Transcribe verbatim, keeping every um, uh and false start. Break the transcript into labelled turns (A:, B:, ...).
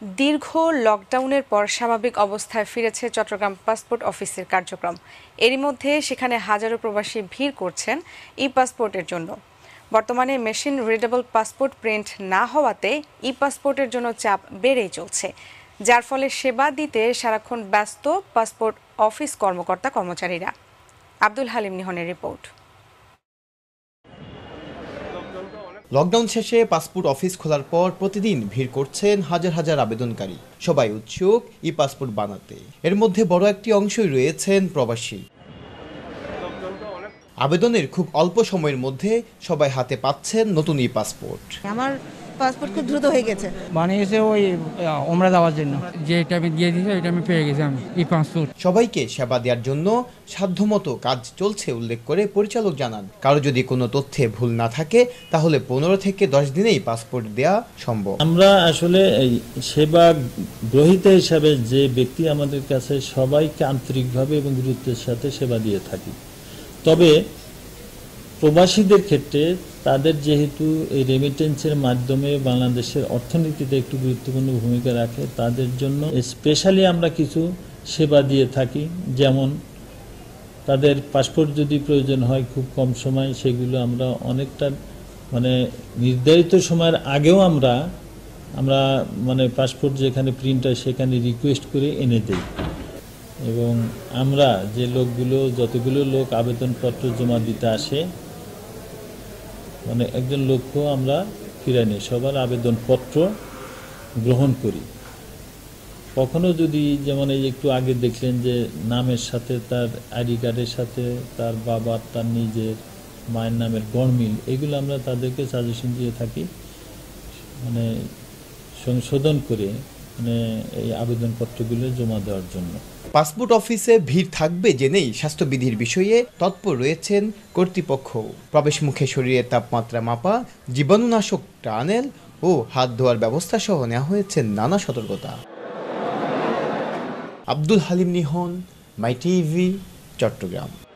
A: দীর্ঘ লকডাউনের পর স্বাভাবিক অবস্থায় ফিরেছে চট্টগ্রাম পাসপোর্ট অফিসের কার্যক্রম। এরই মধ্যে সেখানে হাজারো প্রবাসী ভিড় করছেন ই পাসপোর্টের জন্য। বর্তমানে মেশিন রিডেবল পাসপোর্ট প্রিন্ট না হওয়াতে ই পাসপোর্টের জন্য চাপ বেড়েই চলছে, যার ফলে সেবা দিতে সারাক্ষণ ব্যস্ত পাসপোর্ট অফিস কর্মকর্তা কর্মচারীরা। আব্দুল হালিম নিহনের রিপোর্ট।
B: লকডাউন শেষে পাসপোর্ট অফিস খোলার পর প্রতিদিন ভিড় করছেন হাজার হাজার আবেদনকারী। সবাই উৎসুক ই পাসপোর্ট বানাতে। এর মধ্যে বড় একটি অংশই রয়েছেন প্রবাসী। আবেদনের খুব অল্প সময়ের মধ্যে সবাই হাতে পাচ্ছেন নতুন ই পাসপোর্ট।
C: আমার পাসপোর্ট খুব দ্রুত হয়ে গেছে।
D: বানিয়েছে ওই ওমরা যাওয়ার জন্য, যে এটা আমি দিয়ে দিয়েছি ওইটা আমি পেয়ে গেছি আমি ই পাসপোর্ট।
B: সবাইকে সেবা দেওয়ার জন্য সাধ্যমতো কাজ চলছে উল্লেখ করে পরিচালক জানান, কারো যদি কোনো তথ্যে ভুল না থাকে তাহলে পনেরো থেকে দশ দিনেই পাসপোর্ট দেওয়া সম্ভব।
E: আমরা আসলে এই সেবা গ্রহীতা হিসাবে যে ব্যক্তি আমাদের কাছে সবাইকে আন্তরিকভাবে এবং গুরুত্বের সাথে সেবা দিয়ে থাকি। তবে প্রবাসীদের ক্ষেত্রে তাদের যেহেতু এই রেমিটেন্সের মাধ্যমে বাংলাদেশের অর্থনীতিতে একটু গুরুত্বপূর্ণ ভূমিকা রাখে, তাদের জন্য স্পেশালি আমরা কিছু সেবা দিয়ে থাকি। যেমন তাদের পাসপোর্ট যদি প্রয়োজন হয় খুব কম সময়, সেগুলো আমরা অনেকটা মানে নির্ধারিত সময়ের আগেও আমরা আমরা মানে পাসপোর্ট যেখানে প্রিন্ট হয় সেখানে রিকোয়েস্ট করে এনে দিই। এবং আমরা যে লোকগুলো যতগুলো লোক আবেদনপত্র জমা দিতে আসে, মানে একজন লোককে আমরা ফিরাই নিই, সবার আবেদনপত্র গ্রহণ করি। কখনো যদি যেমন এই একটু আগে দেখলেন যে নামের সাথে তার আইডি কার্ডের সাথে তার বাবার তার নিজের মায়ের নামের গড়মিল, এগুলো আমরা তাদেরকে সাজেশন দিয়ে থাকি, মানে সংশোধন করে মানে এই আবেদনপত্রগুলো জমা দেওয়ার জন্য।
B: পাসপোর্ট অফিসে ভিড় থাকবে জেনেই স্বাস্থ্যবিধির বিষয়ে তৎপর রয়েছেন কর্তৃপক্ষ। প্রবেশ মুখে শরীরের তাপমাত্রা মাপা, জীবাণুনাশক টানেল ও হাত ধোয়ার ব্যবস্থা সহ নেওয়া হয়েছে নানা সতর্কতা। Abdul Halim Nihon, My TV, Chittagong.